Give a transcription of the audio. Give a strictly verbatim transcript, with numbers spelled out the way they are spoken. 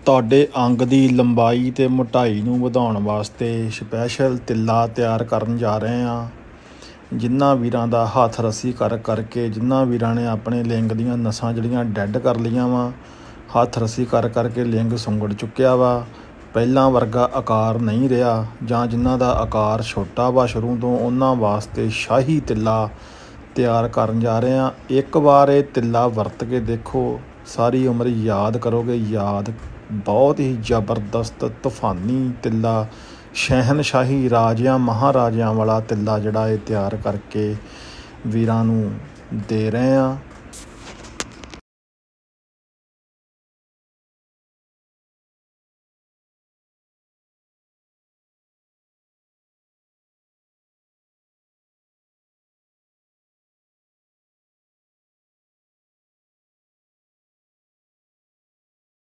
ਤੁਹਾਡੇ ਅੰਗ ਦੀ ਲੰਬਾਈ ਅਤੇ ਮੋਟਾਈ ਨੂੰ ਵਧਾਉਣ ਵਾਸਤੇ ਸਪੈਸ਼ਲ ਤਿੱਲਾ ਤਿਆਰ ਕਰਨ ਜਾ ਰਹੇ ਹਾਂ। ਜਿਨ੍ਹਾਂ ਵੀਰਾਂ ਦਾ ਹੱਥ ਰੱਸੀ ਕਰ ਕਰਕੇ ਜਿਨ੍ਹਾਂ ਵੀਰਾਂ ਨੇ ਆਪਣੇ ਲਿੰਗ ਦੀਆਂ ਨਸਾਂ ਜਿਹੜੀਆਂ ਡੈਡ ਕਰ ਲਈਆਂ ਵਾ, ਹੱਥ ਰੱਸੀ ਕਰ ਕਰਕੇ ਲਿੰਗ ਸੁੰਗੜ ਚੁੱਕਿਆ ਵਾ, ਪਹਿਲਾਂ ਵਰਗਾ ਆਕਾਰ ਨਹੀਂ ਰਿਹਾ, ਜਾਂ ਜਿਨ੍ਹਾਂ ਦਾ ਆਕਾਰ ਛੋਟਾ ਵਾ ਸ਼ੁਰੂ ਤੋਂ, ਉਹਨਾਂ ਵਾਸਤੇ ਸ਼ਾਹੀ ਤਿੱਲਾ ਤਿਆਰ ਕਰਨ ਜਾ ਰਹੇ ਹਾਂ। ਇੱਕ ਵਾਰ ਇਹ ਤਿੱਲਾ ਵਰਤ ਕੇ ਦੇਖੋ, ਸਾਰੀ ਉਮਰ ਯਾਦ ਕਰੋਗੇ। ਯਾਦ ਬਹੁਤ ਹੀ ਜ਼ਬਰਦਸਤ ਤੂਫਾਨੀ ਤਿੱਲਾ, ਸ਼ਹਿਨਸ਼ਾਹੀ ਰਾਜਿਆਂ ਮਹਾਰਾਜਿਆਂ ਵਾਲਾ ਤਿੱਲਾ ਜਿਹੜਾ ਇਹ ਤਿਆਰ ਕਰਕੇ ਵੀਰਾਂ ਨੂੰ ਦੇ ਰਹੇ ਹਾਂ।